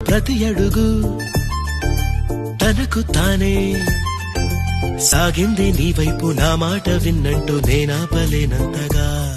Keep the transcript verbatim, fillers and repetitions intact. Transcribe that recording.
ప్రతి అడుగు తనకు తానే సాగింది నీ వైపు నా మాట విన్నంటూ నేనాపలేనంతగా